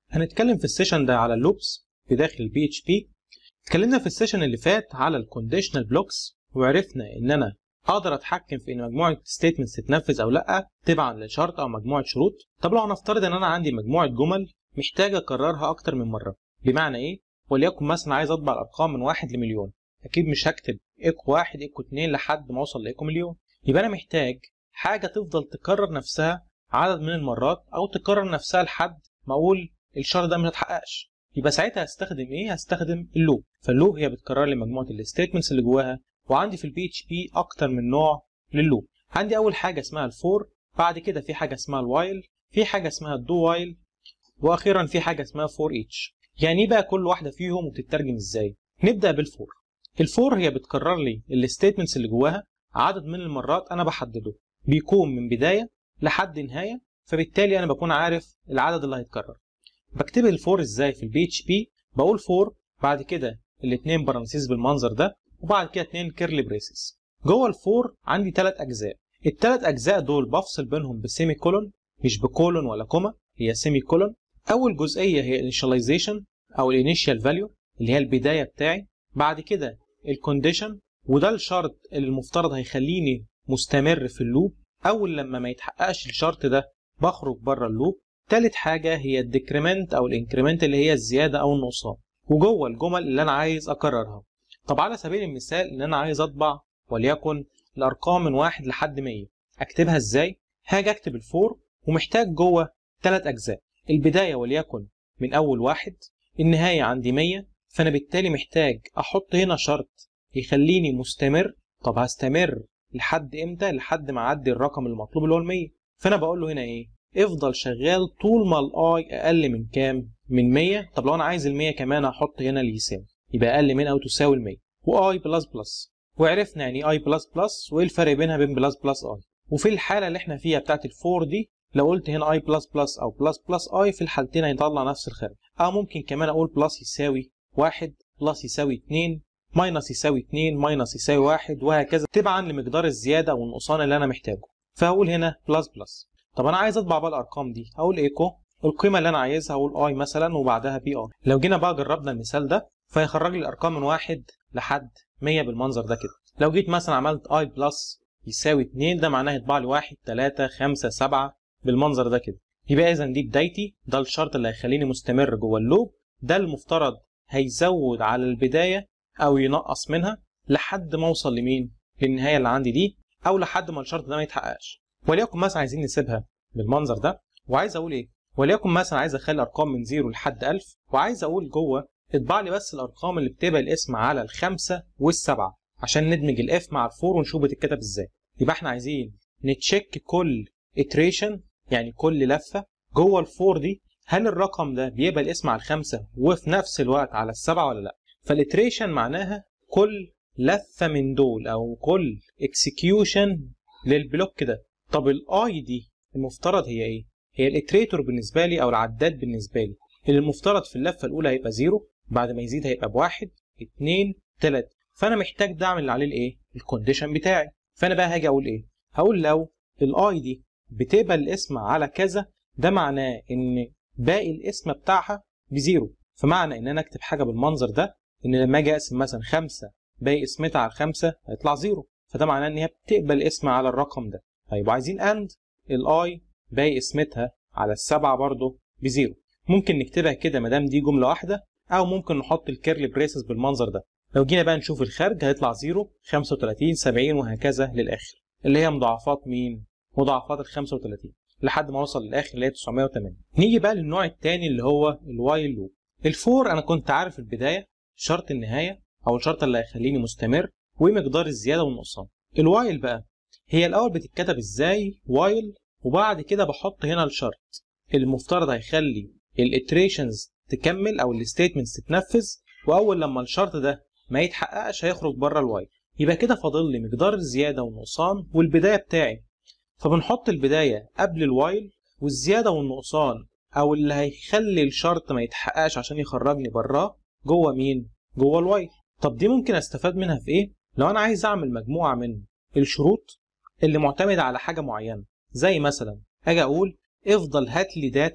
هنتكلم في السيشن ده على اللوبس في داخل البي اتش بي. اتكلمنا في السيشن اللي فات على الكونديشنال بلوكس وعرفنا ان انا اقدر اتحكم في ان مجموعه ستيتمنتس تتنفذ او لا تبعا لشرط او مجموعه شروط. طب لو هنفترض ان انا عندي مجموعه جمل محتاج اكررها اكتر من مره، بمعنى ايه؟ وليكن مثلا عايز اطبع الارقام من 1 لمليون، اكيد مش هكتب ايكو 1 ايكو 2 لحد ما اوصل لايكو مليون، يبقى انا محتاج حاجه تفضل تكرر نفسها عدد من المرات او تكرر نفسها لحد ما اقول الشرط ده مش هتحققش. يبقى ساعتها هستخدم ايه؟ هستخدم اللوب. فاللوب هي بتكرر لي مجموعه الستيتمنتس اللي جواها، وعندي في البي اتش بي اكتر من نوع لللوب. عندي اول حاجه اسمها الفور، بعد كده في حاجه اسمها الوايل، في حاجه اسمها الدو وايل، واخيرا في حاجه اسمها فور ايتش. يعني ايه بقى كل واحده فيهم وبتترجم ازاي؟ نبدا بالفور. الفور هي بتكرر لي الستيتمنتس اللي جواها عدد من المرات انا بحدده، بيكون من بدايه لحد نهايه، فبالتالي انا بكون عارف العدد اللي هيتكرر. بكتب الفور ازاي في البي اتش بي؟ بقول فور، بعد كده الاثنين بارانسيز بالمنظر ده، وبعد كده اثنين كيرلي بريسز. جوه الفور عندي 3 اجزاء، الثلاث اجزاء دول بفصل بينهم بسيمي كولون، مش بكولون ولا كوما، هي سيمي كولون. اول جزئيه هي الانيشاليزيشن او الانيشال فاليو اللي هي البدايه بتاعي، بعد كده الكونديشن وده الشرط اللي المفترض هيخليني مستمر في اللوب، اول لما ما يتحققش الشرط ده بخرج بره اللوب. تالت حاجة هي الديكريمنت أو الانكريمنت اللي هي الزيادة أو النقصان، وجوه الجمل اللي أنا عايز أكررها. طب على سبيل المثال إن أنا عايز أطبع وليكن الأرقام من 1 لحد 100، أكتبها إزاي؟ هاجي أكتب الفور ومحتاج جوه 3 أجزاء، البداية وليكن من أول 1، النهاية عندي 100، فأنا بالتالي محتاج أحط هنا شرط يخليني مستمر. طب هستمر لحد إمتى؟ لحد ما أعدي الرقم المطلوب اللي هو 100. فأنا بقول له هنا إيه؟ افضل شغال طول ما الاي اقل من كام؟ من 100. طب لو انا عايز ال100 كمان هحط هنا اللي يساوي، يبقى اقل من او تساوي ال100، واي بلس بلس. وعرفنا يعني اي بلس بلس وايه الفرق بينها بين بلس بلس اي. وفي الحاله اللي احنا فيها بتاعت الفور دي، لو قلت هنا اي بلس بلس او بلس بلس اي، في الحالتين هيطلع نفس الخارج. او ممكن كمان اقول بلس يساوي 1، بلس يساوي 2، ماينس يساوي 2، ماينس يساوي 1، وهكذا تبعا لمقدار الزياده او النقصان اللي انا محتاجه. فهقول هنا بلس بلس. طب انا عايز اطبع بقى الارقام دي، هقول ايكو القيمه اللي انا عايزها، هقول اي مثلا وبعدها بي اي. لو جينا بقى جربنا المثال ده فيخرج لي الارقام من 1 لحد 100 بالمنظر ده كده. لو جيت مثلا عملت اي بلس يساوي 2، ده معناه يطبع لي 1 3 5 7 بالمنظر ده كده. يبقى اذا دي بدايتي، ده الشرط اللي هيخليني مستمر جوه اللوب، ده المفترض هيزود على البدايه او ينقص منها لحد ما اوصل لمين؟ للنهايه اللي عندي دي، او لحد ما الشرط ده ما يتحققش. وليكن مثلا عايزين نسيبها بالمنظر ده، وعايز اقول ايه؟ وليكن مثلا عايز اخلي ارقام من 0 لحد 1000، وعايز اقول جوه اطبع لي بس الارقام اللي بتبقى الاسم على الخمسه والسبعه، عشان ندمج الاف مع الفور ونشوف بتتكتب ازاي. يبقى احنا عايزين نتشيك كل iteration، يعني كل لفه جوه الفور دي، هل الرقم ده بيبقى الاسم على الخمسه وفي نفس الوقت على السبعه ولا لا؟ فالiteration معناها كل لفه من دول او كل execution للبلوك ده. طب الاي دي المفترض هي ايه؟ هي الاتريتور بالنسبه لي او العداد بالنسبه لي، اللي المفترض في اللفه الاولى هيبقى 0، بعد ما يزيد هيبقى ب1 2 3. فانا محتاج ده اعمل عليه الايه؟ الكونديشن بتاعي. فانا بقى هاجي اقول ايه؟ هقول لو الاي دي بتقبل الاسم على كذا، ده معناه ان باقي الاسم بتاعها ب0. فمعنى ان انا اكتب حاجه بالمنظر ده، ان لما اجي اقسم مثلا 5 باقي اسمتها على الخمسه هيطلع 0، فده معناه ان هي بتقبل اسم على الرقم ده. طيب عايزين اند الاي باقي اسمتها على السبعه برضه ب0. ممكن نكتبها كده ما دام دي جمله واحده، او ممكن نحط الكيرلي بريسز بالمنظر ده. لو جينا بقى نشوف الخارج هيطلع 0 35 70 وهكذا للاخر، اللي هي مضاعفات مين؟ مضاعفات ال 35 لحد ما اوصل للاخر اللي هي 980. نيجي بقى للنوع الثاني اللي هو الوايل لوب. الفور انا كنت عارف البدايه، شرط النهايه او الشرط اللي هيخليني مستمر، ومقدار الزياده والنقصان. الوايل بقى هي الاول بتتكتب ازاي؟ وايل، وبعد كده بحط هنا الشرط المفترض هيخلي الاتريشنز تكمل او الستيتمنتس تتنفذ، واول لما الشرط ده ما يتحققش هيخرج بره الوايل. يبقى كده فاضل لي مقدار الزياده والنقصان والبدايه بتاعي، فبنحط البدايه قبل الوايل، والزياده والنقصان او اللي هيخلي الشرط ما يتحققش عشان يخرجني براه جوه مين؟ جوه الوايل. طب دي ممكن استفاد منها في ايه؟ لو انا عايز اعمل مجموعه من الشروط اللي معتمده على حاجه معينه، زي مثلا اجي اقول افضل هات لي داتا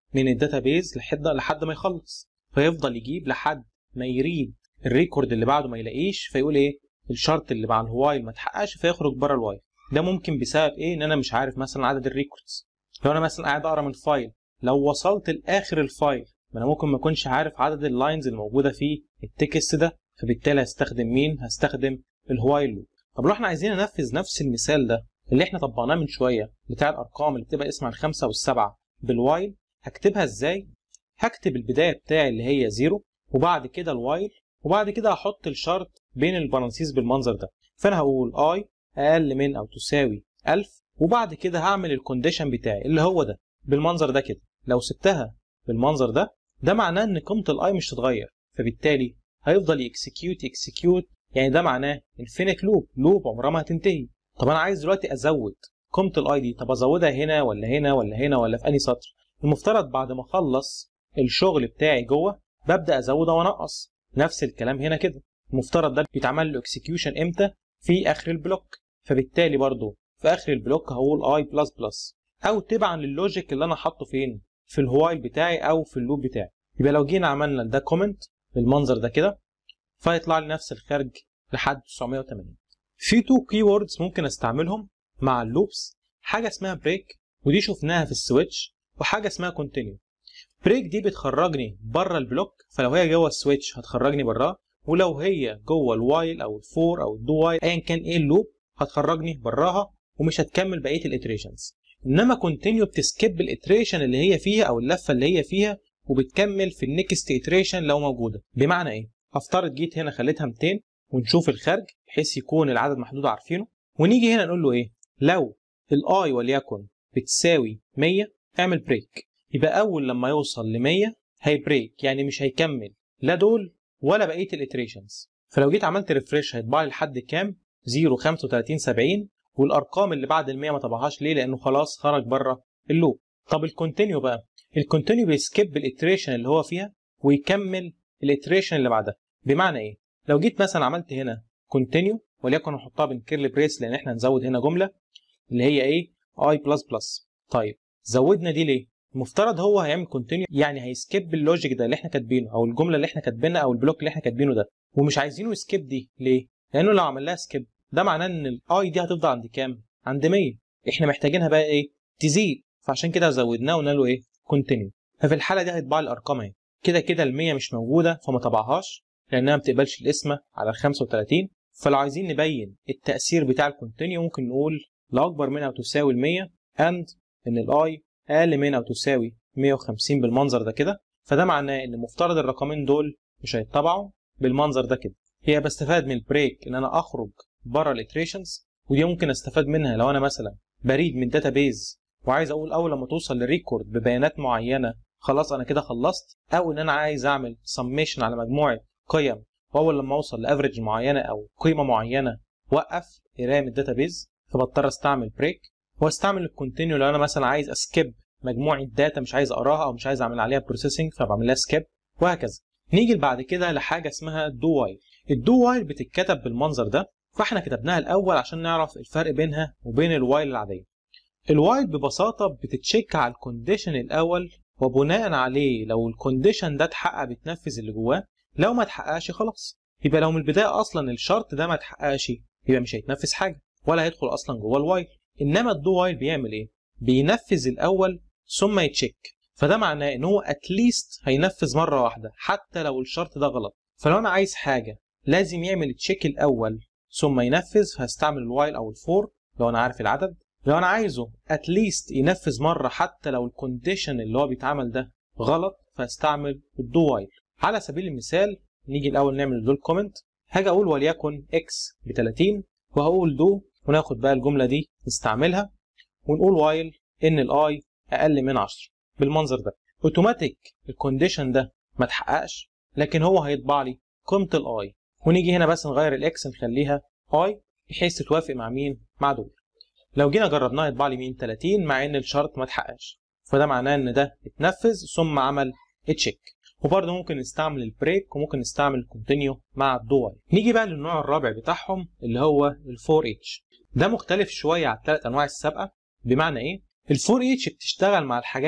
من الداتابيز لحد ما يخلص، فيفضل يجيب لحد ما يريد الريكورد اللي بعده ما يلاقيش، فيقول ايه الشرط اللي مع الوايل ما اتحققش فيخرج بره الوايل. ده ممكن بسبب ايه؟ ان انا مش عارف مثلا عدد الريكوردز. لو انا مثلا قاعد اقرا من فايل، لو وصلت لاخر الفايل ما انا ممكن ما اكونش عارف عدد اللاينز الموجوده في التكست ده، فبالتالي هستخدم مين؟ هستخدم الوايل لوب. طب لو احنا عايزين ننفذ نفس المثال ده اللي احنا طبقناه من شويه بتاع الارقام اللي بتبقى اسمها الخمسه والسبعه بالوايل، هكتبها ازاي؟ هكتب البدايه بتاعي اللي هي 0 وبعد كده الوايل وبعد كده هحط الشرط بين البرانسيز بالمنظر ده. فانا هقول i اقل من او تساوي 1000 وبعد كده هعمل الكونديشن بتاعي اللي هو ده بالمنظر ده كده. لو سبتها بالمنظر ده معناه ان قيمه الاي مش هتتغير، فبالتالي هيفضل يكسكيوت يعني ده معناه انفينيت لوب عمرها ما هتنتهي. طب انا عايز دلوقتي ازود قيمه الاي دي، طب ازودها هنا ولا هنا ولا هنا ولا في انهي سطر؟ المفترض بعد ما اخلص الشغل بتاعي جوه ببدا ازود وانقص. نفس الكلام هنا كده، المفترض ده بيتعمل له اكسكيوشن امتى؟ في اخر البلوك، فبالتالي برضو في اخر البلوك هقول اي بلس بلس او تبعا للوجيك اللي انا حاطه فين؟ في الوايل بتاعي او في اللوب بتاعي. يبقى لو جينا عملنا ده كومنت بالمنظر ده كده فيطلع لي نفس الخارج لحد 980. في تو كي ووردز ممكن استعملهم مع اللوبس، حاجه اسمها بريك ودي شفناها في السويتش، وحاجه اسمها كونتينيو. بريك دي بتخرجني بره البلوك، فلو هي جوه السويتش هتخرجني براها، ولو هي جوه الوايل او الفور او الدو وايل ايا كان ايه اللوب هتخرجني براها ومش هتكمل بقيه الاتريشنز. انما كونتينيو بتسكيب الاتريشن اللي هي فيها او اللفه اللي هي فيها وبتكمل في النكست اتريشن لو موجوده. بمعنى ايه؟ هفترض جيت هنا خليتها 200 ونشوف الخارج بحيث يكون العدد محدود عارفينه، ونيجي هنا نقول له ايه؟ لو الاي وليكن بتساوي 100 اعمل بريك. يبقى اول لما يوصل ل 100 هيبريك، يعني مش هيكمل لا دول ولا بقيه الاتريشنز. فلو جيت عملت ريفريش هيطبع لي لحد كام؟ 0 35 70 والارقام اللي بعد ال 100 ما طبعهاش ليه؟ لانه خلاص خرج بره اللوب. طب الكونتينيو بقى، الكونتينيو بيسكيب الاتريشن اللي هو فيها ويكمل الاتريشن اللي بعدها. بمعنى ايه؟ لو جيت مثلا عملت هنا كونتينيو وليكن نحطها بين كيرلي بريس لان احنا هنزود هنا جمله اللي هي ايه؟ اي بلس بلس. طيب زودنا دي ليه؟ المفترض هو هيعمل كونتينيو يعني هيسكيب اللوجيك ده اللي احنا كاتبينه او الجمله اللي احنا كاتبينها او البلوك اللي احنا كاتبينه ده، ومش عايزينه يسكيب دي ليه؟ لانه لو عمل لها سكيب ده معناه ان الاي دي هتفضل عند كام؟ عند 100. احنا محتاجينها بقى ايه؟ تزيد، فعشان كده زودناه وقلنا له ايه؟ كونتينيو. ففي الحاله دي هيطبع لي الارقام اهي كده كده. ال 100 مش موجوده فما طبعهاش لانها ما بتقبلش القسمه على ال 35. فلو عايزين نبين التاثير بتاع الكونتينيو ممكن نقول لا اكبر من او تساوي ال 100 اند ان الاي اقل من او تساوي 150 بالمنظر ده كده. فده معناه ان مفترض الرقمين دول مش هيتطبعوا بالمنظر ده كده. هي بستفاد من البريك ان انا اخرج بره الاتريشنز، ودي ممكن استفاد منها لو انا مثلا بريد من داتابيز وعايز اقول اول لما توصل للريكورد ببيانات معينه خلاص انا كده خلصت، او ان انا عايز اعمل سميشن على مجموعه قيم واول لما اوصل لافريج معينه او قيمه معينه وقف قرايه من الداتابيز، فبضطر استعمل بريك. واستعمل الكونتينيو لو انا مثلا عايز اسكيب مجموعه داتا مش عايز اقراها او مش عايز اعمل عليها بروسيسنج فبعمل لها سكيب وهكذا. نيجي بعد كده لحاجه اسمها دو وايل. الدو وايل بتتكتب بالمنظر ده، فاحنا كتبناها الاول عشان نعرف الفرق بينها وبين الوايل العاديه. الوايل ببساطه بتتشيك على الكونديشن الاول وبناء عليه لو الكونديشن ده اتحقق بتنفذ اللي جواه، لو ما اتحققش خلاص. يبقى لو من البدايه اصلا الشرط ده ما اتحققش يبقى مش هيتنفذ حاجه ولا هيدخل اصلا جوه الوايل. انما الدو وايل بيعمل ايه؟ بينفذ الاول ثم يتشيك. فده معناه ان هو اتليست هينفذ مره واحده حتى لو الشرط ده غلط. فلو انا عايز حاجه لازم يعمل تشيك الاول ثم ينفذ هستعمل الوايل او الفور لو انا عارف العدد. لو انا عايزه اتليست ينفذ مره حتى لو الكونديشن اللي هو بيتعمل ده غلط فهستعمل الدو وايل. على سبيل المثال نيجي الاول نعمل دول كومنت، هاجي اقول وليكن اكس ب 30 وهقول دو وناخد بقى الجمله دي نستعملها ونقول وايل ان الاي اقل من 10 بالمنظر ده. اوتوماتيك الكونديشن ده ما اتحققش لكن هو هيطبع لي قيمه الاي، ونيجي هنا بس نغير الاكس نخليها اي بحيث تتوافق مع مين؟ مع دول. لو جينا جربناها يطبع لي مين؟ 30 مع ان الشرط ما اتحققش، فده معناه ان ده اتنفذ ثم عمل تشيك. وبرده ممكن نستعمل البريك وممكن نستعمل الكونتينيو مع الدو وايل. نيجي بقى للنوع الرابع بتاعهم اللي هو الفور اتش. ده مختلف شويه على الثلاث انواع السابقه. بمعنى ايه؟ الفور اتش بتشتغل مع الحاجات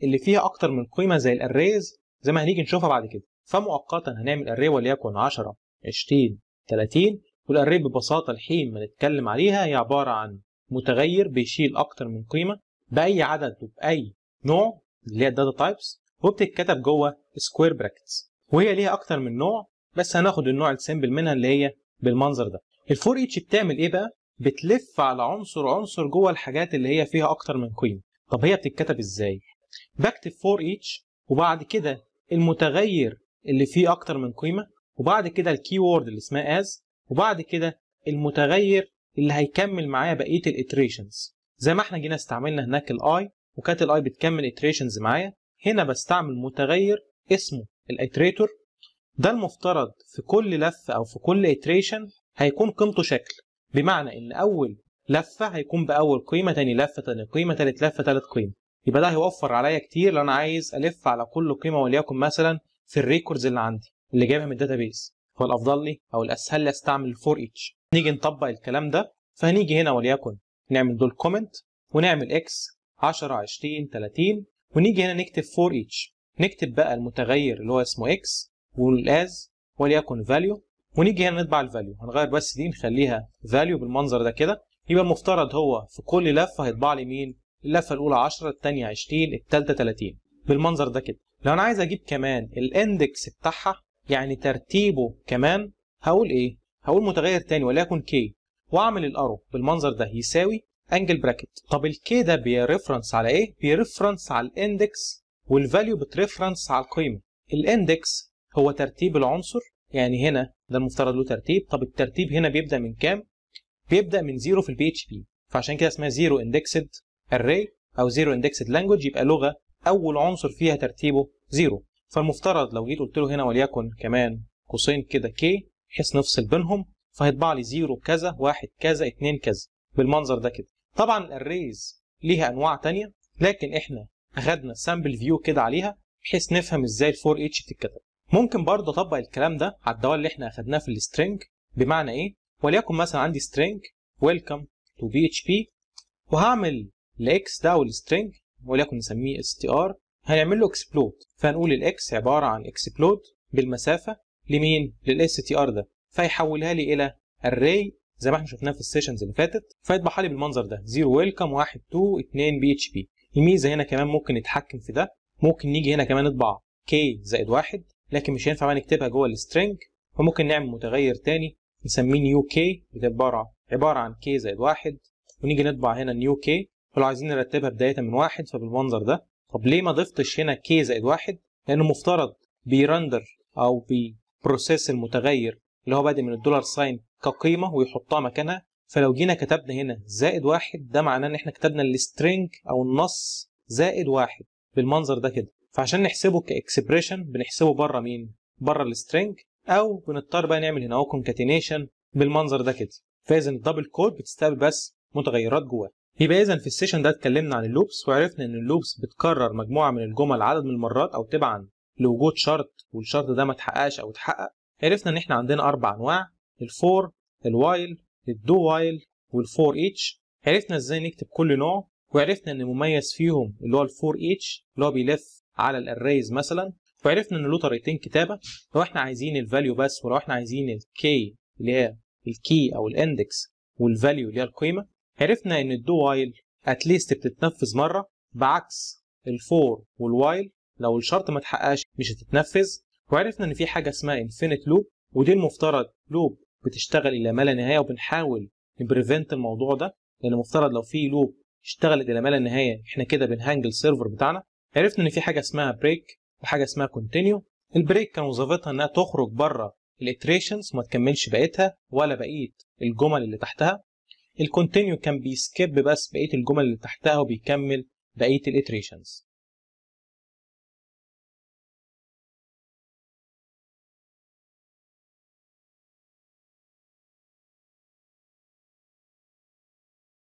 اللي فيها اكتر من قيمه زي الاريز زي ما هنيجي نشوفها بعد كده. فمؤقتا هنعمل اري وليكن 10 20 30، والاري ببساطه الحين ما نتكلم عليها هي عباره عن متغير بيشيل اكتر من قيمه باي عدد وباي نوع اللي هي الداتا تايبس، وبتتكتب جوه سكوير براكتس، وهي ليها اكتر من نوع بس هناخد النوع السيمبل منها اللي هي بالمنظر ده. الفور ايتش بتعمل ايه بقى؟ بتلف على عنصر عنصر جوه الحاجات اللي هي فيها اكتر من قيمه. طب هي بتتكتب ازاي؟ بكتب فور ايتش وبعد كده المتغير اللي فيه اكتر من قيمه، وبعد كده الكي وورد اللي اسمها از، وبعد كده المتغير اللي هيكمل معايا بقيه الاتريشنز. زي ما احنا جينا استعملنا هناك الاي وكانت الاي بتكمل اتريشنز معايا، هنا بستعمل متغير اسمه الاتريتور. ده المفترض في كل لفه او في كل اتريشن هيكون قيمته شكل، بمعنى ان اول لفه هيكون باول قيمه، تاني لفه تاني قيمه، تالت لفه تالت قيمه. يبقى ده هيوفر عليا كتير لو انا عايز الف على كل قيمه، وليكن مثلا في الريكوردز اللي عندي اللي جايبها من الداتابيس، فالافضل لي او الاسهل لي استعمل الفور ايتش. نيجي نطبق الكلام ده، فهنيجي هنا وليكن نعمل دول كومنت ونعمل اكس 10 20 30، ونيجي هنا نكتب فور ايتش، نكتب بقى المتغير اللي هو اسمه اكس والاز وليكن فاليو، ونيجي هنا نطبع الفاليو. هنغير بس دي نخليها فاليو بالمنظر ده كده. يبقى المفترض هو في كل لفه هيطبع لي مين؟ اللفه الاولى 10، الثانيه 20، الثالثه 30 بالمنظر ده كده. لو انا عايز اجيب كمان الاندكس بتاعها يعني ترتيبه كمان، هقول ايه؟ هقول متغير تاني وليكن كي، واعمل الارو بالمنظر ده يساوي انجل براكت. طب الكي ده بيرفرنس على ايه؟ بيرفرنس على الاندكس، والفاليو بترفرنس على القيمه. الاندكس هو ترتيب العنصر، يعني هنا ده المفترض له ترتيب. طب الترتيب هنا بيبدا من كام؟ بيبدا من 0 في البي اتش بي، فعشان كده اسمها زيرو اندكسد اري او زيرو اندكسد لانجوج، يبقى لغه اول عنصر فيها ترتيبه 0. فالمفترض لو جيت قلت له هنا وليكن كمان قوسين كده كي بحيث نفصل بينهم، فهيطبع لي 0 كذا 1 كذا 2 كذا بالمنظر ده كده. طبعا الاريز ليها انواع ثانيه، لكن احنا اخدنا سامبل فيو كده عليها بحيث نفهم ازاي الفور اتش بتتكتب. ممكن برضه اطبق الكلام ده على الدوال اللي احنا اخدناه في السترنج. بمعنى ايه؟ وليكن مثلا عندي سترنج ويلكم تو بي اتش بي، وهعمل الاكس ده والسترنج وليكن نسميه اس تي ار، هنعمل له اكسبلود. فهنقول الاكس عباره عن اكسبلود بالمسافه لمين؟ للاس تي ار ده، فيحولها لي الى اري زي ما احنا شفناه في السيشنز اللي فاتت، فيطبعها لي بالمنظر ده 0 ويلكم 1 2 2 بي اتش بي. الميزه هنا كمان ممكن نتحكم في ده، ممكن نيجي هنا كمان نطبع كي زائد 1، لكن مش هينفع بقى نكتبها جوه السترنج، فممكن نعمل متغير تاني نسميه نيو كي، بتبقى عباره عن كي زائد 1، ونيجي نطبع هنا نيو كي. ولو عايزين نرتبها بدايه من 1 فبالمنظر ده. طب ليه ما ضفتش هنا كي زائد 1؟ لانه مفترض بيرندر او بيبروسيس المتغير اللي هو بادئ من الدولار ساين كقيمه ويحطها مكانها. فلو جينا كتبنا هنا زائد 1، ده معناه ان احنا كتبنا السترنج او النص زائد 1 بالمنظر ده كده. فعشان نحسبه كاكسبريشن بنحسبه بره مين؟ بره السترنج، او بنضطر بقى نعمل هنا اهو كونكاتينيشن بالمنظر ده كده. فاذا الدبل كود بتستقبل بس متغيرات جواه. يبقى اذا في السيشن ده اتكلمنا عن اللوبس، وعرفنا ان اللوبس بتكرر مجموعه من الجمل عدد من المرات او تبعا لوجود شرط والشرط ده ما اتحققش او اتحقق. عرفنا ان احنا عندنا 4 انواع: الفور، الوايل، الدو وايل، والفور ايتش. عرفنا ازاي نكتب كل نوع، وعرفنا ان مميز فيهم اللي هو الفور ايتش اللي هو بيلف على الاريز مثلا، وعرفنا ان له طريقتين كتابه، لو احنا عايزين الفاليو بس ولو احنا عايزين الكي اللي هي الكي او الاندكس والفاليو اللي هي القيمه. عرفنا ان الدو وايل اتليست بتتنفذ مره بعكس الفور والوايل لو الشرط ما اتحققش مش هتتنفذ. وعرفنا ان في حاجه اسمها انفينيت لوب، ودي المفترض لوب بتشتغل الى ما لا نهايه، وبنحاول نبريفنت الموضوع ده، لان المفترض لو في لوب اشتغلت الى ما لا نهايه احنا كده بنهانج السيرفر بتاعنا. عرفنا ان في حاجه اسمها بريك وحاجه اسمها كونتينيو. البريك كان وظيفتها انها تخرج بره الاتريشنز وما تكملش بقيتها ولا بقيه الجمل اللي تحتها. الكونتينيو كان بيسكيب بس بقيه الجمل اللي تحتها وبيكمل بقيه الاتريشنز.